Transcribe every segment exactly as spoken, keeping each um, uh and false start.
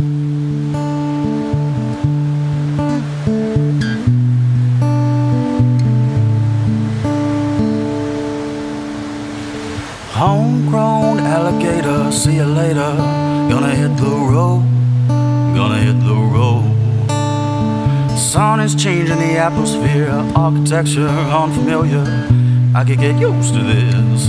Homegrown alligator, see you later. Gonna hit the road, gonna hit the road. Sun is changing the atmosphere, architecture unfamiliar. I could get used to this.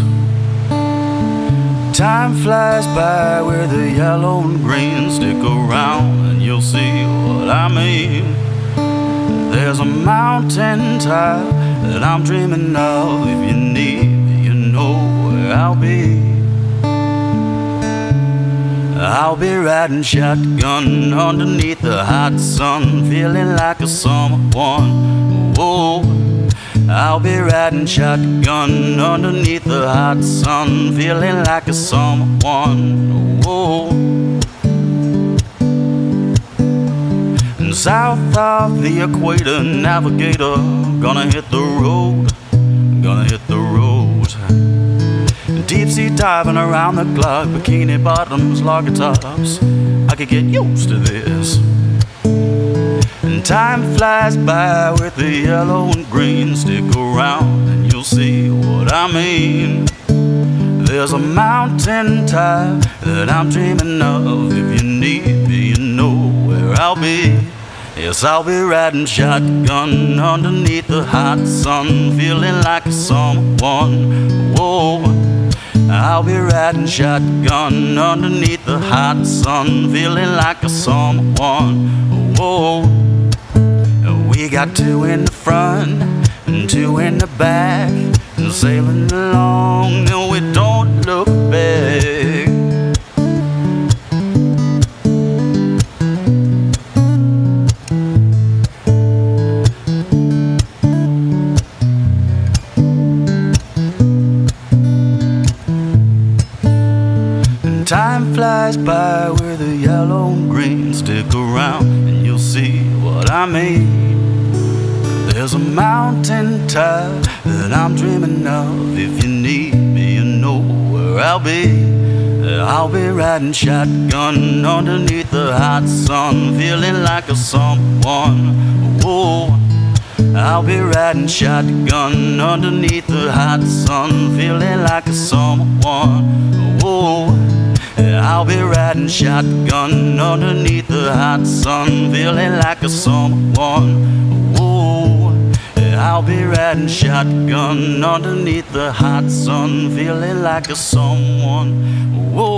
Time flies by where the yellow and green stick around, and you'll see what I mean. There's a mountain top that I'm dreaming of. If you need me, you know where I'll be. I'll be riding shotgun underneath the hot sun, feeling like a someone. Whoa. I'll be riding shotgun underneath the hot sun, feeling like a someone. Whoa. And south of the equator, navigator, gonna hit the road, gonna hit the road. Deep sea diving around the clock, bikini bottoms, lager tops. I could get used to this. And time flies by with the yellow and green. Stick around and you'll see what I mean. There's a mountain top that I'm dreaming of. If you need me, you know where I'll be. Yes, I'll be riding shotgun underneath the hot sun, feeling like a someone. Whoa. I'll be riding shotgun underneath the hot sun, feeling like a someone. Whoa. We got two in the front and two in the back, and sailing along and we don't look back. Time flies by where the yellow and green. Stick around and you'll see what I mean. There's a mountain top that I'm dreaming of. If you need me, you know where I'll be. I'll be riding shotgun underneath the hot sun, feeling like a someone. Whoa. I'll be riding shotgun underneath the hot sun, feeling like a someone. Whoa. I'll be riding shotgun underneath the hot sun, feeling like a someone. Whoa. I'll be riding shotgun underneath the hot sun, feeling like a someone. Whoa.